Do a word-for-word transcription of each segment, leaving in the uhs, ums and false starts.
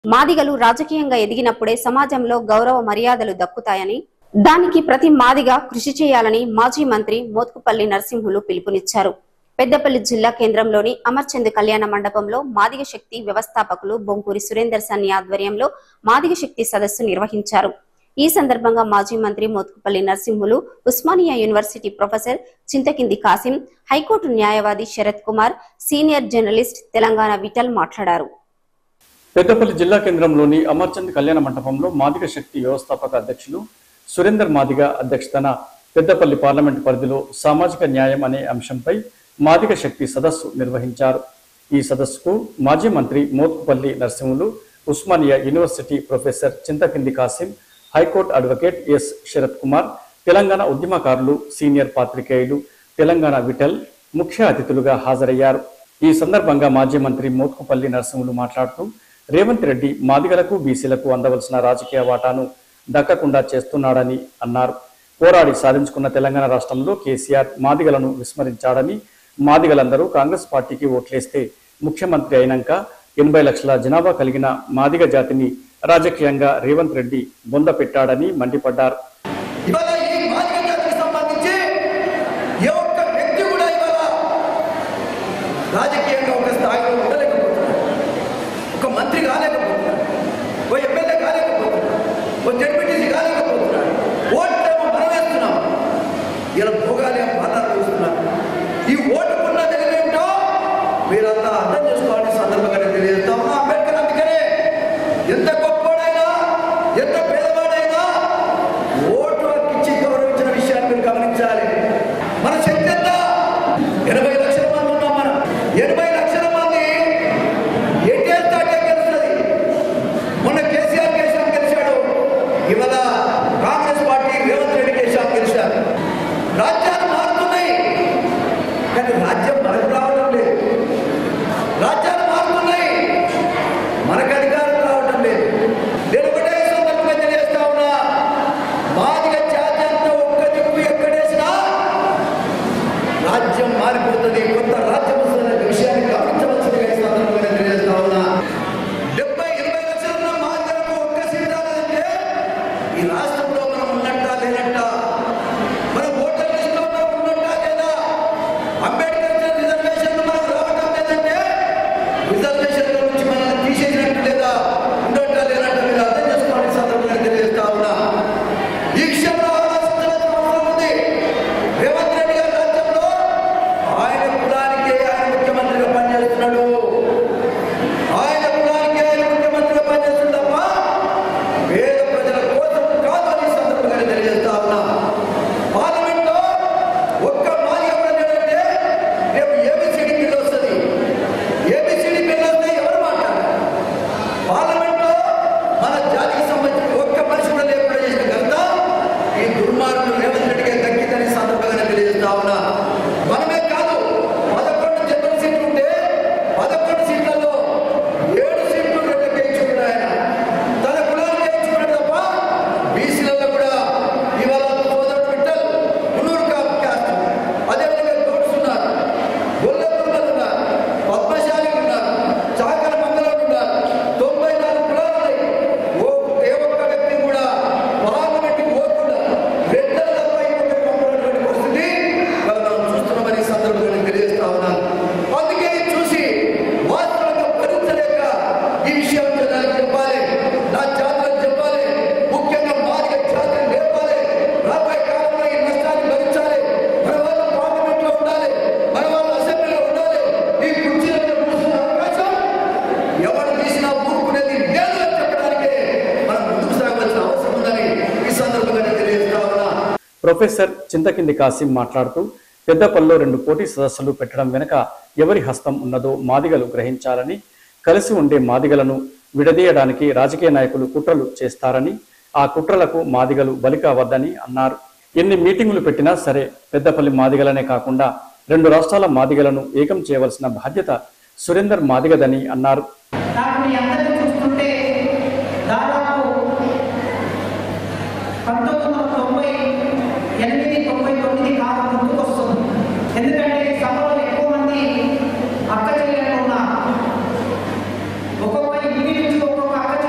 మాదిగలు రాజకీయంగా ఎదిగినప్పుడే సమాజంలో గౌరవ మర్యాదలు దక్కుతాయని, దానికి ప్రతి మాదిగ కృషి చేయాలని మాజీ మంత్రి మోత్కుపల్లి నరసింహులు పిలుపునిచ్చారు. పెద్దపల్లి జిల్లా కేంద్రంలోని అమర్చంద్ కళ్యాణ మండపంలో మాదిగ శక్తి వ్యవస్థాపకులు బొంకూరి సురేందర్ సన్ని ఆధ్వర్యంలో మాదిగ శక్తి సదస్సు నిర్వహించారు. ఈ సందర్భంగా మాజీ మంత్రి Mothkupalli Narasimhulu, Osmania university professor Chintakindi Kasim, high court న్యాయవాది శరత్ కుమార్, సీనియర్ జర్నలిస్ట్ తెలంగాణ విఠల్ మాట్లాడారు. పెద్దపల్లి జిల్లా కేంద్రంలోని అమర్చంద్ కళ్యాణ మండపంలో మాదిగ శక్తి వ్యవస్థాపక అధ్యక్షులు సురేందర్ మాదిగ అధ్యక్షతన పెద్దపల్లి పార్లమెంటు పరిధిలో సామాజిక న్యాయం అనే అంశంపై మాదిగ శక్తి సదస్సు నిర్వహించారు. ఈ సదస్సుకు మాజీ మంత్రి Mothkupalli Narasimhulu, Osmania university professor Chintakindi Kasim, high court advocate S Sharath Kumar, Telangana ఉద్యమకారులు, సీనియర్ పాత్రికేయులు, తెలంగాణ విఠల్ ముఖ్య అతిథులుగా హాజరయ్యారు. ఈ సందర్భంగా మాజీ మంత్రి మోత్కుపల్లి నరసింహులు మాట్లాడుతూ, రేవంత్ రెడ్డి మాదిగలకు, బీసీలకు అందవలసిన రాజకీయ వాటాను దక్కకుండా చేస్తున్నాడని అన్నారు. పోరాడి సాధించుకున్న తెలంగాణ రాష్ట్రంలో కేసీఆర్ మాదిగలను విస్మరించాడని, మాదిగలందరూ కాంగ్రెస్ పార్టీకి ఓట్లేస్తే ముఖ్యమంత్రి అయినాక ఎనభై లక్షల జనాభా కలిగిన మాదిగ జాతిని రాజకీయంగా రేవంత్ రెడ్డి బొంద పెట్టాడని మండిపడ్డారు. రాజకీయంగా ఒక స్థాయిలో ఉండలేకపోతున్నారు, ఒక మంత్రి కాలేకపోతున్నారు, ఓ ఎమ్మెల్యే కాలేకపోతున్నారు, ఓ జడ్పీటీసీ కాలేకపోతున్నారు. ఓట్లేమో మనం వేస్తున్నాం, ఇలా భోగాలే పాత్ర చూస్తున్నారు. ఈ ఓటుకున్న తెలివేంటో మీరంతా అర్థం చేసుకోవాలని సందర్భంగా తెలియజేస్తా ఉన్నా. అంబేద్కర్ అందుకనే ఎంత గొప్పవాడైనా, ఎంత పేదవాడైనా ఓటు ఇచ్చి గౌరవించిన విషయాన్ని మీరు గమనించాలి. మన శక్తి ఎంత? ఎనభై లక్షల మంది ఉన్నాం. మనం ఎనభై లక్షల మంది ఎటేస్తాటే గెలుస్తుంది. మొన్న కేసీఆర్ కేసీఆర్ గెలిచాడు, ఇవాళ కాంగ్రెస్ పార్టీ రేవంత్ రెడ్డి కేసీఆర్ గెలిచారు. రాజ్యాలు మారుతున్నాయి, కానీ రాజ్యం మనకు రావడం లేదు. రాజ్యాలు మారుతున్నాయి, మనకు అధికారం రావడం లేదు. నేను ఒకటే సందర్భంగా తెలియజేస్తా ఉన్నా, మాదిగ జాతి అంతా ఒక్క దిక్కు ఎక్కడేసినా రాజ్యం మారిపోతుంది, కొత్త రాజ్యం వస్తున్న విషయాన్ని గమనించవలసిందిగా ఈ సందర్భంగా తెలియజేస్తా ఉన్నా. డెబ్బై ఎనభై లక్షల మాదిగలకు ఒక్క సీట్ రాలేదంటే ఈ రాష్ట్రంలో మనం ఉన్నట్టా లేనట్ట, మన ఓటర్ లిస్టులో మనం ఉన్నట్టా లేదా? అంబేద్కర్ రిజర్వేషన్లు మనకు రావటం లేదంటే రిజర్వేషన్ల నుంచి మనల్ని తీసేసినట్టు లేదా, ఉన్నట్టా లేనట్ట మీరు అర్థం చేసుకోవాలని సందర్భంగా తెలియజేస్తా ఉన్నా. ఈ విషయంలో ఆలోచించాల్సిన అవసరం ఉంది. రేవంత్ రెడ్డి గారి రాజ్యంలో ఆయన కులానికి ఆయన ముఖ్యమంత్రిగా పనిచేస్తున్నాడు, ఆయన కులానికి ఆయన ముఖ్యమంత్రిగా పనిచేస్తుంది తప్ప పేద ప్రజల కోసం కాదు అని సందర్భంగా తెలియజేస్తా ఉన్నా. పార్లమెంట్లో ఒక్క మాది ఎవరంటే రేపు ఏబిసిడి బిల్లు వస్తుంది. ఏబిసిడి బిల్లు వస్తే ఎవరు మాట్లాడారు? పార్లమెంట్లో మన జాతికి సంబంధించిన ఒక్క మనిషి కూడా లేకుండా చేసిన ఘనత ఈ దుర్మార్గులు రేవంత్ రెడ్డికి దక్కిందని సందర్భంగా తెలియజేస్తా ఉన్నా. మనమే కాదు, పదకొండు జనరల్ సీట్లు ఉంటే పదకొండు సీట్లలో ఏడు సీట్లు రెడ్డికి ఇచ్చుకున్నాడు. ఆయన తన కులానికి ఇచ్చుకున్నాడు తప్ప బీసీలలో కూడా ఇవాళ సోదరుడు విఠల్ మున్నూరు కాస్ట్, అదేవిధంగా గౌడ్స్ ఉన్నారు, గొల్లెపూర్ణలు ఉన్నారు, పద్మశాలి ఉన్నారు, చాకల మంగళం ఉన్నారు. తొంభై నాలుగు కులాలు ఉన్నాయి. ఓ ఏ ఒక్క వ్యక్తి కూడా పార్లమెంట్కి పోకుండా రెడ్డల తప్ప ఇంకొకటి పంపినటువంటి పరిస్థితి మనం చూస్తున్నామని సందర్భంగా తెలియజేస్తా ఉన్నాను. అందుకే ఇది చూసి వాస్తవంగా భరించలేక ఈ విషయం జనాలకు చెప్పాలి, నా జాతులకు చెప్పాలి, ముఖ్యంగా మాదిగ జాతిని లేపాలి. రాబోయే కాలంలో ఈ నష్టాన్ని భరించాలి. మన వాళ్ళు పార్లమెంట్లో ఉండాలి, మన వాళ్ళు అసెంబ్లీలో ఉండాలి. ఈ కుర్చీలను కూర్చున్న అవకాశం ఎవరు తీసినా ఊరుకునేది లేదు అని చెప్పడానికే మనం ముందుకు సాగవలసిన అవసరం ఉందని ఈ సందర్భంగా తెలియజేస్తా ఉన్నా. ప్రొఫెసర్ చింతకింది కాసిం మాట్లాడుతూ, పెద్దపల్లిలో రెండు పోటీ సదస్సులు పెట్టడం వెనుక ఎవరి హస్తం ఉన్నదో మాదిగలు గ్రహించాలని, కలిసి ఉండే మాదిగలను విడదీయడానికి రాజకీయ నాయకులు కుట్రలు చేస్తారని, ఆ కుట్రలకు మాదిగలు బలి కావద్దని అన్నారు. ఎన్ని మీటింగులు పెట్టినా సరే పెద్దపల్లి మాదిగలనే కాకుండా రెండు రాష్ట్రాల మాదిగలను ఏకం చేయవలసిన బాధ్యత సురేందర్ మాదిగదని అన్నారు. నాకు మీ అందరినీ చూస్తుంటే దాదాపు పంతొమ్మిది వందల తొంభై ఎనిమిది తొంభై తొమ్మిది కాలం గుర్తుకొస్తుంది. ఎందుకంటే ఈ సభలో ఎక్కువ మంది అక్క చెల్లెలు ఉన్నారు. ఒక్కొక్క ఇంటి నుంచి ఒక్కొక్క అక్క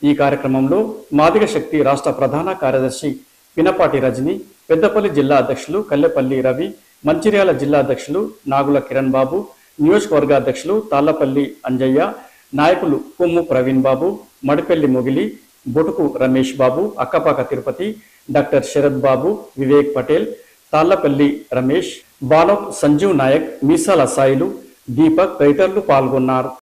ఈ కార్యక్రమంలో మాదిగ శక్తి రాష్ట్ర ప్రధాన కార్యదర్శి పినపాటి రజని, పెద్దపల్లి జిల్లా అధ్యక్షులు కల్లెపల్లి రవి, మంచిర్యాల జిల్లా అధ్యక్షులు నాగుల కిరణ్ బాబు, నియోజకవర్గ అధ్యక్షులు తాళ్లపల్లి అంజయ్య, నాయకులు కొమ్ము ప్రవీణ్ బాబు, మడిపెల్లి మొగిలి, బొటుకు రమేష్ బాబు, అక్కపాక తిరుపతి, డాక్టర్ శరత్ బాబు, వివేక్ పటేల్, తాళ్లపల్లి రమేష్, బానోక్ సంజీవ్ నాయక్, మీసాల సాయిలు, దీపక్ తదితరులు పాల్గొన్నారు.